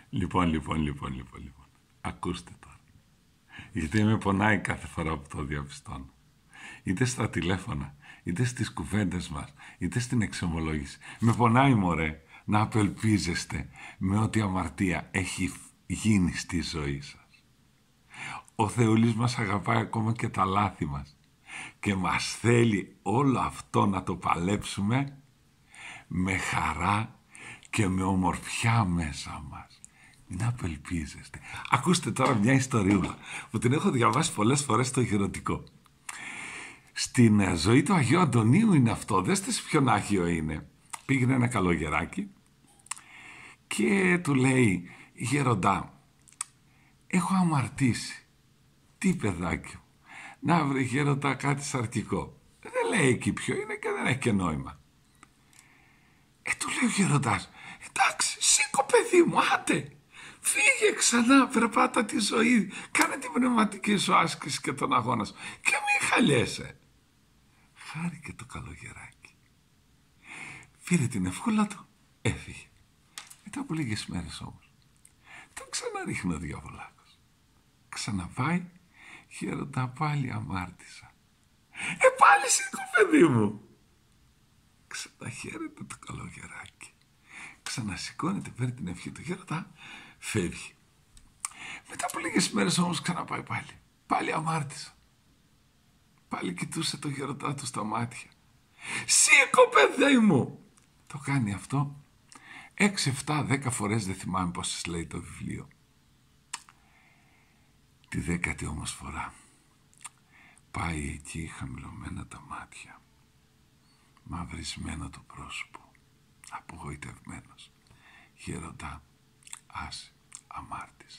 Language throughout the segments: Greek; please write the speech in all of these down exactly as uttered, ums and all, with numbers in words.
Λοιπόν, λοιπόν, λοιπόν, λοιπόν, λοιπόν. Ακούστε τώρα. Γιατί με πονάει κάθε φορά που το διαπιστώνω. Είτε στα τηλέφωνα, είτε στις κουβέντες μας, είτε στην εξομολόγηση. Με πονάει, μωρέ, να απελπίζεστε με ό,τι αμαρτία έχει γίνει στη ζωή σας. Ο Θεούλης μας αγαπάει ακόμα και τα λάθη μας και μας θέλει όλο αυτό να το παλέψουμε με χαρά και με ομορφιά μέσα μας. Μην απελπίζεστε. Ακούστε τώρα μια ιστορία που την έχω διαβάσει πολλές φορές στο Χειρωτικό. Στην ζωή του Αγίου Αντωνίου είναι αυτό. Δέστε σε ποιον Άγιο είναι. Πήγαινε ένα καλογεράκι και του λέει: Γέροντα, έχω αμαρτήσει. Τι, παιδάκι μου? Να βρε, γέροντα, κάτι σαρκικό. Δεν λέει εκεί ποιο είναι και δεν έχει και νόημα. Ε, του λέει ο γέροντας: εντάξει, σήκω, παιδί μου, άντε. Φύγε ξανά, περπάτα τη ζωή, κάνε την πνευματική σου άσκηση και τον αγώνα σου και μην χαλιέσαι. Χάρηκε το καλογεράκι. Πήρε την ευχούλα του, έφυγε. Μετά από λίγες μέρες όμως, τον ξαναρίχνει ο διαβολάκος. Ξαναπάει, γέροντα, πάλι αμάρτησα. Ε, πάλι σήκω, παιδί μου. Ξαναχαίρεται το καλογεράκι. Ξανασηκώνεται, παίρνει την ευχή του, γέροντα, φεύγει. Μετά από λίγες μέρες όμως ξαναπάει πάλι. Πάλι αμάρτησα. Πάλι κοιτούσε το γέροντά του στα μάτια. Σήκω, παιδί μου. Το κάνει αυτό έξι, εφτά, δέκα φορές, δεν θυμάμαι πόσες λέει το βιβλίο. Τη δέκατη όμως φορά πάει εκεί χαμηλωμένα τα μάτια, μαυρισμένο το πρόσωπο, απογοητευμένος. Γέροντα, άσε, αμάρτησα.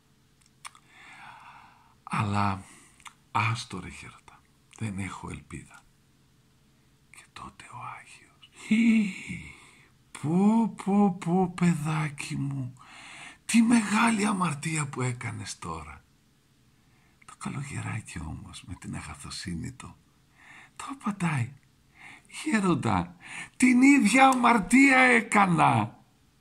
Αλλά άστο ρε γέροντα, δεν έχω ελπίδα. Και τότε ο Άγιος: πω πω πω, παιδάκι μου, τι μεγάλη αμαρτία που έκανες τώρα. Το καλογεράκι όμως με την αγαθοσύνη του το απαντάει: γέροντα, την ίδια αμαρτία έκανα.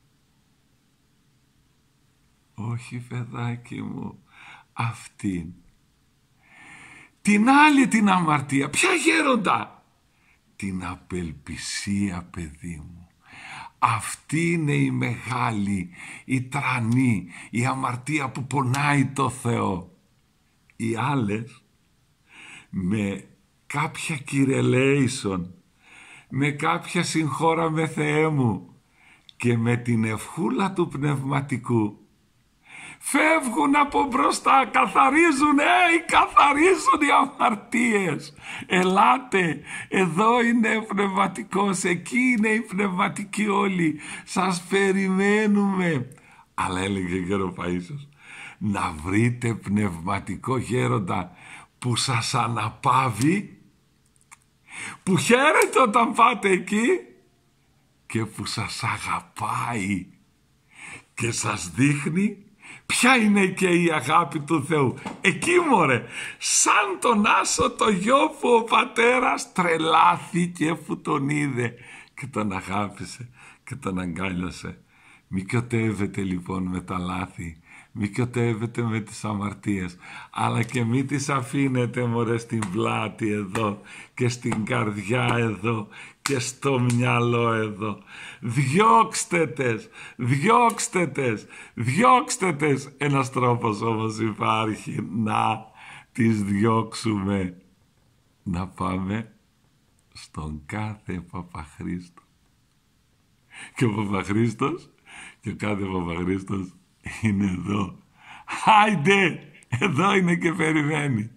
Όχι, παιδάκι μου, αυτήν. Την άλλη την αμαρτία. Ποια, γέροντα? Την απελπισία, παιδί μου. Αυτή είναι η μεγάλη, η τρανή, η αμαρτία που πονάει το Θεό. Οι άλλες με κάποια κυρελέησον, με κάποια συγχώρα με Θεέ μου και με την ευχούλα του πνευματικού φεύγουν από μπροστά, καθαρίζουν, ε, καθαρίζουν οι αμαρτίες. Ελάτε, εδώ είναι πνευματικός, εκεί είναι οι πνευματικοί όλοι, σας περιμένουμε. Αλλά έλεγε γέρο Παΐσιος, να βρείτε πνευματικό γέροντα που σας αναπαύει, που χαίρεται όταν πάτε εκεί και που σας αγαπάει και σας δείχνει ποια είναι και η αγάπη του Θεού. Εκεί, μωρέ, σαν τον Άσο το γιο που ο πατέρας τρελάθηκε που τον είδε και τον αγάπησε και τον αγκάλιασε. Μη κιωτεύετε λοιπόν με τα λάθη, μη κιωτεύετε με τις αμαρτίες, αλλά και μη τις αφήνετε, μωρέ, στην πλάτη εδώ και στην καρδιά εδώ και στο μυαλό εδώ. Διώξτε τες, διώξτε τες, διώξτε τες. Ένας τρόπος όμως υπάρχει να τις διώξουμε. Να πάμε στον κάθε Παπαχρήστο. Και ο Παπαχρήστος και ο κάθε Παπαχρήστος είναι εδώ. Άιντε, εδώ είναι και περιμένει.